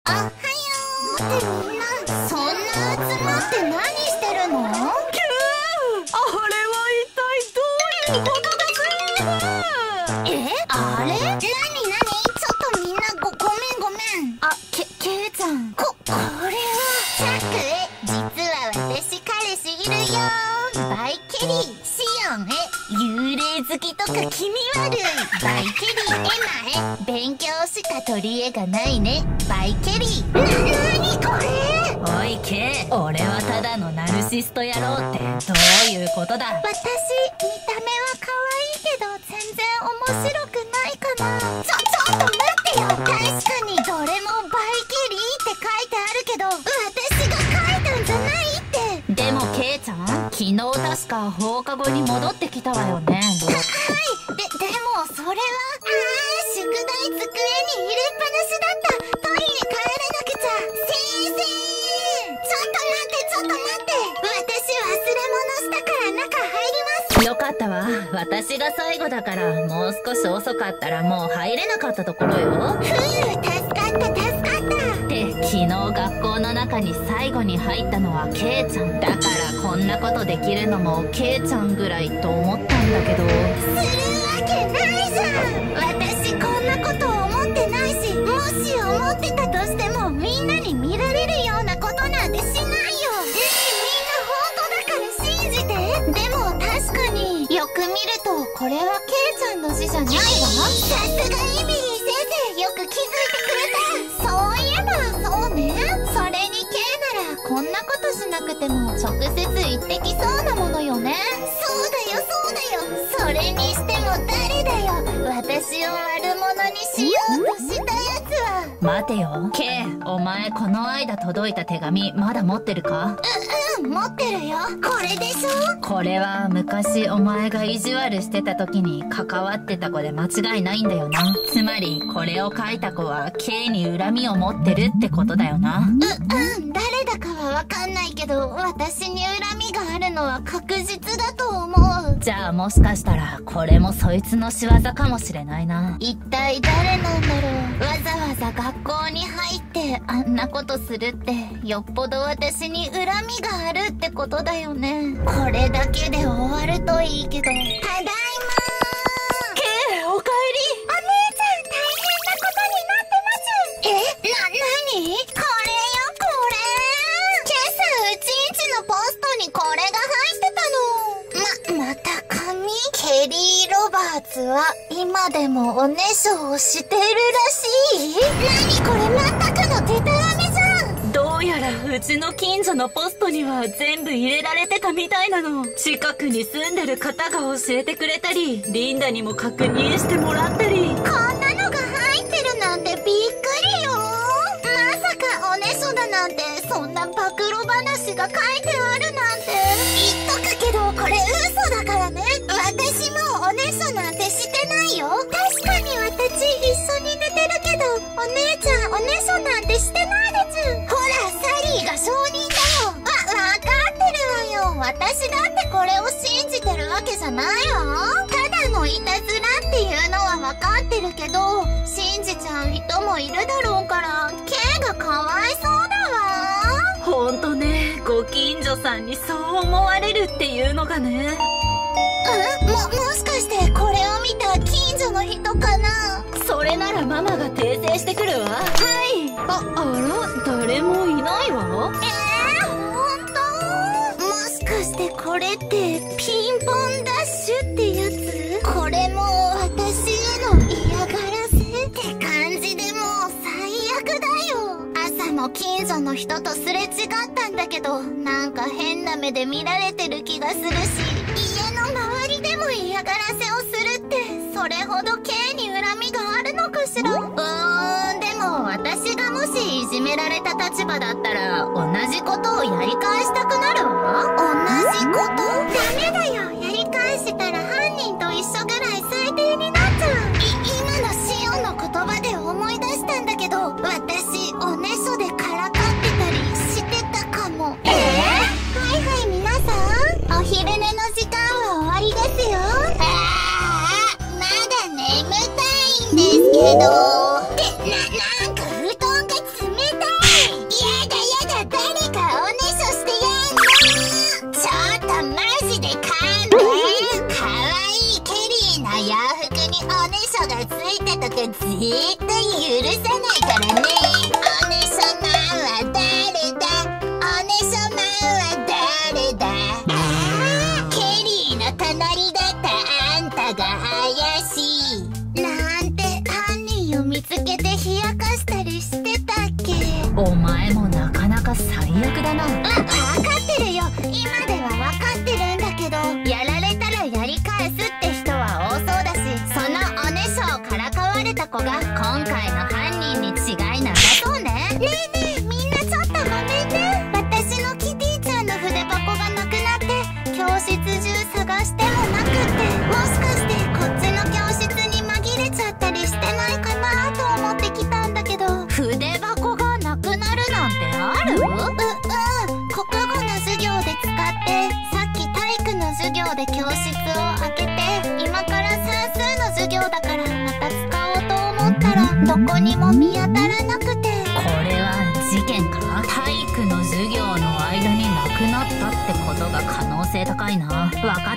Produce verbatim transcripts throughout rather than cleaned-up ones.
あはよーってみんな、そんな集まって何してるの？ きゅー、あれは一体どういうことです？ え、あれ？なになに？ちょっとみんなご、ごめんごめん。あ、け、けいちゃん。こ、これは。チャック、実は私彼氏いるよー。バイケリー、シオン、え、幽霊好きとか気味悪い。バイケリー、エマ、え、勉強しか取り柄がないね。バイケリー。な、なにこれ？ おいケイ、俺はただのナルシスト野郎ってどういうことだ？ 私、見た目は可愛いけど全然面白くないかな。ちょ、ちょっと待ってよ。確かにどれもバイケリーって書いてあるけど、私が書いたんじゃないって。 でもケイちゃん、昨日確か放課後に戻ってきたわよね。 はい。で、でもそれは、あー、宿題机に入れっぱなしだった。取りに帰らなくちゃ。先生、ちょっと待ってちょっと待って。私忘れ物したから中入ります。 よかったわ。私が最後だから、もう少し遅かったらもう入れなかったところよ。 ふう、助かった助かった。 で、昨日学校の中に最後に入ったのはケイちゃんだから、こんなことできるのもケイちゃんぐらいと思ったんだけど。 するわけないじゃん。私こんなこと思ってないし、もし思ってたとしてもみんなに見られるようなことなんてしないよ。ねえ、みんな本当だから信じて。でも確かによく見るとこれはケイちゃんの字じゃないわ。さすがエミリー先生、よく気づいてくれた。そういえばそうね。それにケイならこんなことしなくても直接言ってきそうなものよね。そうだよそうだよ。それにしても誰だよ、私を悪者にしようとしたやつは。 待てよ。ケイ、お前この間届いた手紙まだ持ってるか？ う、うん、持ってるよ。これでしょ？ これは昔お前が意地悪してた時に関わってた子で間違いないんだよな。つまりこれを書いた子はケイに恨みを持ってるってことだよな。 う、うん、誰だかはわかんないけど、私に恨みがあるのは確実だと思う。 じゃあもしかしたらこれもそいつの仕業かもしれないな。 一体誰なんだろう。わざわざ学校に入ってあんなことするってよっぽど私に恨みがあるってことだよね。これだけで終わるといいけど。ただいまー。 ケイ、おかえり。 お姉ちゃん大変なことになってます。え、な、なに？これよこれ。今朝うちんちのポストにこれが入ってたの。ま、また紙？ケリー・ロバーツは今でもおねしょをしてるらしい？なにこれ、まったくのデタラメじゃん。 どうやらうちの近所のポストには全部入れられてたみたいなの。近くに住んでる方が教えてくれたり、リンダにも確認してもらったり。 こんなのが入ってるなんてびっくりよ。まさかおねしょだなんて、そんな暴露話が書いてあるなんて。言っとくけどこれ嘘だからね。私もおねしょなんてしてないよ。確かに私一緒に寝てるけど、お姉ちゃんおねしょなんてしてないでちゅ。ほらサリーが証人だよ。わ、わかってるわよ。私だってこれを信じてるわけじゃないわ。ただのいたずらっていうのはわかってるけど、信じちゃう人もいるだろうから、ケイがかわいそうだわ。 ほんとね、ご近所さんにそう思われるっていうのがね。 うん？も、もしかしてこれを見た近所の人かな？ それならママが訂正してくるわ。はい。あ、あら、誰もいないわ。 えー、ほんと？もしかしてこれってピンポンダッシュってやつ？これも私への嫌がらせって感じでもう最悪だよ。朝も近所の人とすれ違ったんだけど、なんか変な目で見られてる気がするし、家の周りでも嫌がらせをするって、それほどケイに恨みがあるのかしら。うーん、でも私がもしいじめられた立場だったら同じことをやり返したくなるわ。同じこと？ダメだよ。やり返したら犯人と一緒ぐらい最低になっちゃう。い、今のシオンの言葉で思い出したんだけど、私おねしょでからかってたりしてたかも。えー、はいはい皆さん、お昼寝の時間は終わりですよ。あー、まだ眠たいんですけど。って、な、なんか布団が冷たねえねえ、みんなちょっとごめんね。私のキティちゃんの筆箱がなくなって教室中探してもなくって、もしかしてこっちの教室に紛れちゃったりしてないかなと思ってきたんだけど。 筆箱がなくなるなんてある？ う、うん。国語の授業で使って、さっき体育の授業で教室を開けて、今から算数の授業だからまた使おうと思ったらどこにも見当たらなくて。 これは事件か？体育の授業の間になくなったってことが可能性高いな。わかった、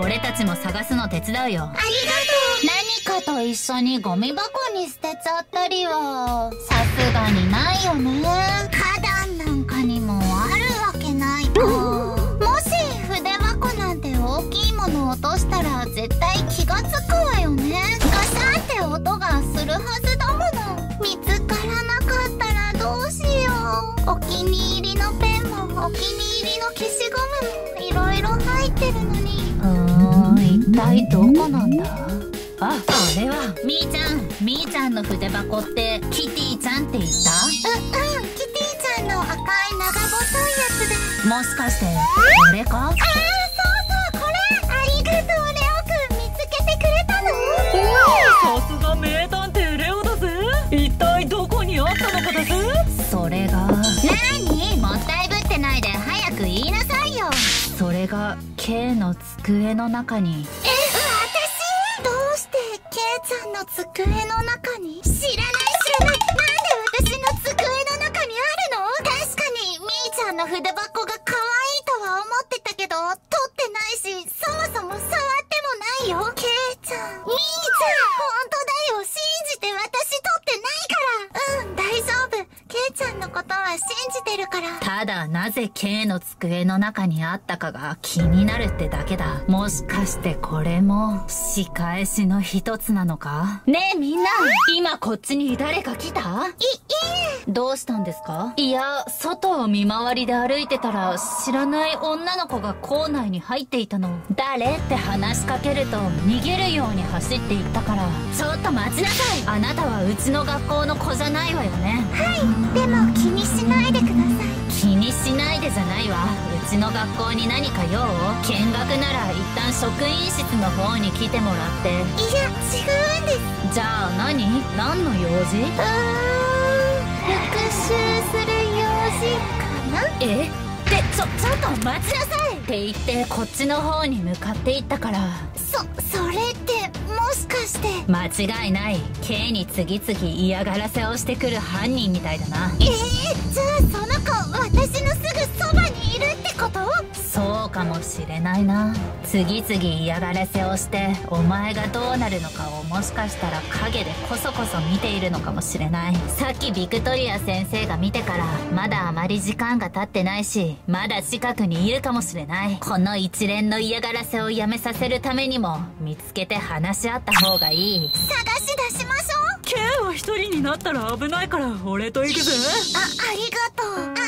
俺たちも探すの手伝うよ。 ありがとう。 何かと一緒にゴミ箱に捨てちゃったりはさすがにないよね。 花壇なんかにもあるわけないか。もし筆箱なんて大きいもの落としたら絶対気がつくわよね。ガシャンって音がするはずだもの。見つからなかったらどうしよう。お気に入りのペンもお気に入りの消しゴムもいろいろ入ってるのに。 うーん、一体どこなんだ？あ、あれはみーちゃん。みーちゃんの筆箱ってキティちゃんって言った？ う、うん、キティちゃんの赤い長細いやつで。 もしかしてこれか？ あー、そうそう、これ。ありがとう、レオくん。見つけてくれたの？ さすが名探偵レオだぜ。一体どこにあったのかだぜ。 それが。 なーに？もったいぶってないで早く言いなさいよ。 それが K の机の中に。 え、私？どうして K ちゃんの机の中に？知らない知らない。なんで私の机の中にあるの？確かにみーちゃんの筆箱が可愛いとは思ってたけど、取ってないし、そもそも触ってもないよ。 K ちゃん、みーちゃん、本当だよ。信じて、私取ってないから。うん、大丈夫。 K ちゃんのことは信じてるから。 ただなぜ K の机の中にあったかが気になるってだけだ。もしかしてこれも仕返しの一つなのか？ねえみんな、今こっちに誰か来た？ い、いえ。 どうしたんですか？いや、外を見回りで歩いてたら知らない女の子が校内に入っていたの。誰って話しかけると逃げるように走っていったから。ちょっと待ちなさい。あなたはうちの学校の子じゃないわよね。 はい、でも気にしないでください。 気にしないでじゃないわ。うちの学校に何か用？見学なら一旦職員室の方に来てもらって。 いや、違うんです。 じゃあ何？何の用事？ うーん、復習する用事かな？ え？ってちょ、ちょっと待ちなさいって言ってこっちの方に向かっていったから。 そ、それってもしかして。 間違いない。 K に次々嫌がらせをしてくる犯人みたいだな。 えー、じゃあその子私のすぐそばにいるってこと？ そうかもしれないな。次々嫌がらせをしてお前がどうなるのかをもしかしたら陰でこそこそ見ているのかもしれない。さっきビクトリア先生が見てからまだあまり時間が経ってないし、まだ近くにいるかもしれない。この一連の嫌がらせをやめさせるためにも見つけて話し合った方がいい。 探し出しましょう。 K は一人になったら危ないから俺と行くぜ。 あ、ありがとう。あのー、誰かい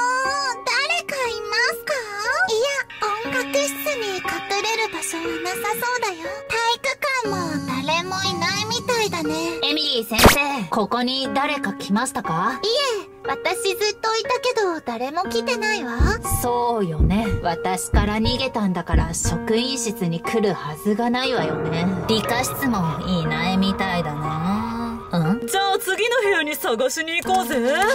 ますか？いや、音楽室に隠れる場所はなさそうだよ。体育館も誰もいないみたいだね。 エミリー先生、ここに誰か来ましたか？ いえ、私ずっといたけど誰も来てないわ。 そうよね。私から逃げたんだから職員室に来るはずがないわよね。理科室もいないみたいだね。うん？ じゃあ次の部屋に探しに行こうぜ。うん。 気づかなか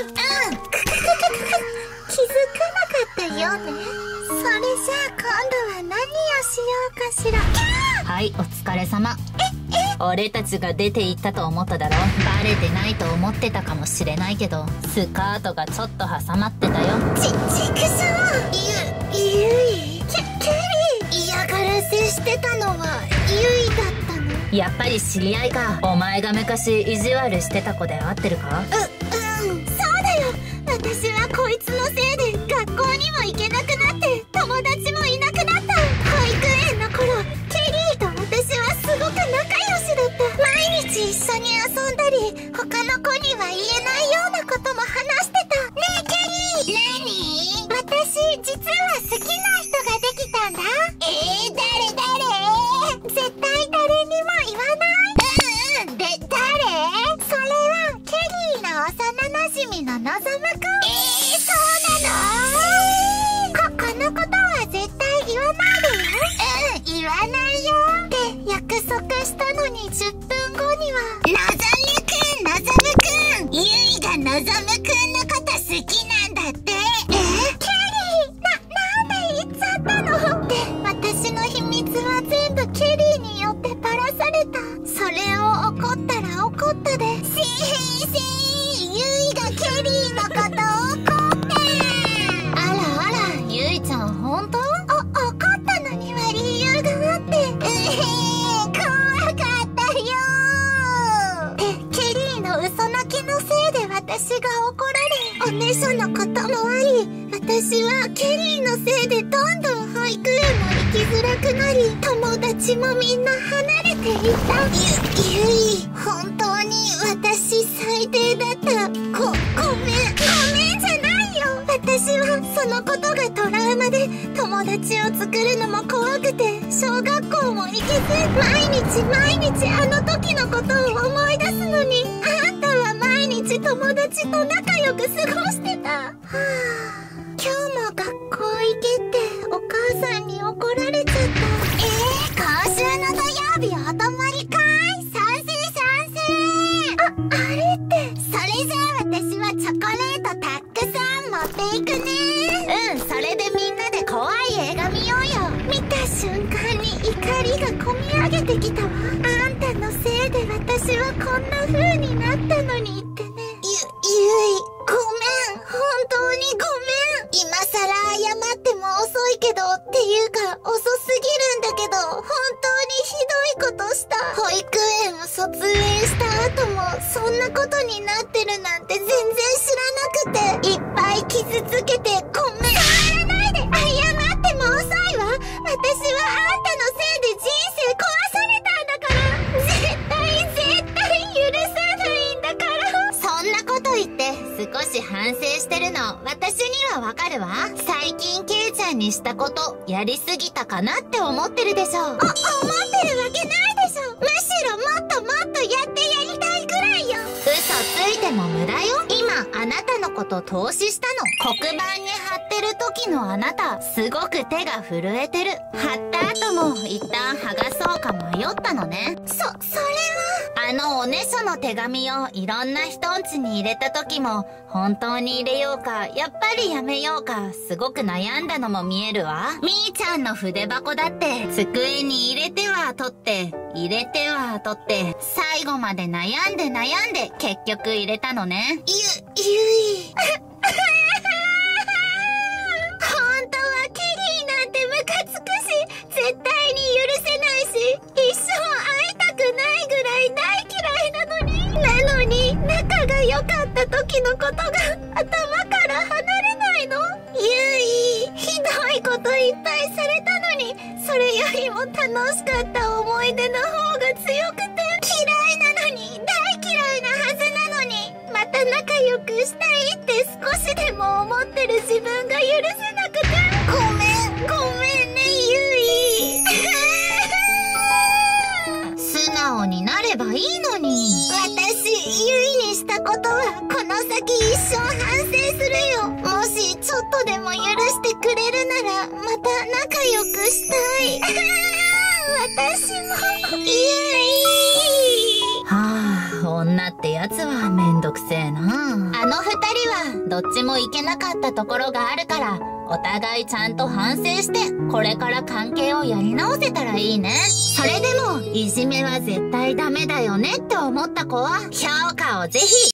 ったよね。それじゃあ今度は何をしようかしら。 はい、お疲れ様。俺たちが出て行ったと思っただろ。バレてないと思ってたかもしれないけど、スカートがちょっと挟まってたよ。 ち、ちくしょう。ゆ、ゆい。ケ、ケリー。嫌がらせしてたのはゆいだったの？ やっぱり知り合いか。お前が昔意地悪してた子で合ってるか？ う、うん、そうだよ。私はこいつのせいで学校にも行けなくなって友達もいなくなった。保育園の頃、ケリーと私はすごく仲良しだった。毎日一緒に遊んだり、他の子には言えないようなことも話してた。ねえケリー。何？私実は好きな人ができたんだ。えー、誰誰？絶対誰にも言わない。うんうん。で、誰？それはケリーの幼むくん。えー、そうなの？こ、このことは絶対言わないでよ。うん、言わないよ。って約束したのにじゅっぷんごには。のぞむくん、のぞむくん。ゆいがのぞむくんのこと好きなんだって。え？キャリー、な、なんで言っちゃったの？で、私の秘密は全部ケリーによってばらされた。それを怒ったら怒ったで。せいせい、ゆいがケリーのことを怒った。 あらあら、ゆいちゃんほんと？ お、怒ったのには理由があって。うへー、怖かったよー。で、ケリーの嘘泣きのせいで私が怒られ、おねしょのこともあり、私はケリーのせいでどんどん保育園も行きづらくなり、友達もみんな離れていた。ゆ、ゆい、本当に私最低だった。ご、ごめん、ごめんじゃないよ。私はそのことがトラウマで、友達を作るのも怖くて、小学校も行けず、毎日毎日あの時のことを思い出すのに、あんたは毎日友達と仲良く過ごしてた。はぁ、今日も学校行けってお母さんに怒られちゃった。えー、今週の土曜日お泊まりかい？賛成賛成。あ、あれって。それじゃあ私はチョコレートたくさん持っていくね。 うん、それでみんなで怖い映画見ようよ。 見た瞬間に怒りがこみ上げてきたわ。あんたのせいで私はこんな風になったのにってね。ゆ、ゆい、ごめん。本当にごめん。今さら謝っても遅いけど、っていうか遅すぎるんだけど、本当にひどいことした。保育園を卒園した後もそんなことになってるなんて全然知らなくて、いっぱい傷つけてごめん。触らないで。謝っても遅いわ。私はあんたのせいで人生壊されたんだから。絶対絶対許さないんだから。 そんなこと言って少し反省してるの私にはわかるわ。最近ケイちゃんにしたことやりすぎたかなって思ってるでしょ。お、思ってるわけないでしょ。むしろもっともっとやってやりたいくらいよ。 嘘ついても無駄よ。今あなたのこと投資したの。黒板に貼ってる時のあなたすごく手が震えてる。貼った後も一旦剥がそうか迷ったのね。 そ、それはあのおねしょの手紙をいろんな人ん家に入れた時も本当に入れようかやっぱりやめようかすごく悩んだのも見えるわ。みーちゃんの筆箱だって机に入れては取って入れては取って最後まで悩んで悩んで結局入れたのね。 ゆ、ゆい本当はケリーなんてムカつくし絶対に許せないし一生会いたくないぐらい大嫌いなのになのに仲が良かった時のことが頭から離れないの。ゆいひどいこといっぱいされたのにそれよりも楽しかった思い出の方が強くて嫌いなのに大嫌いなはずなのにまた仲良くしたいって少しでも思ってる自分が許せなくてごめんごめんねゆい素直になればいいのに。 私ゆいにしたことはこの先一生反省するよ。もしちょっとでも許してくれるならまた仲良くしたい私もゆいはあ、女ってやつはめんどくせえな。あの二人はどっちもいけなかったところがあるからお互いちゃんと反省してこれから関係をやり直せたらいいね。それでもいじめは絶対ダメだよねって思った子は評価をぜひ。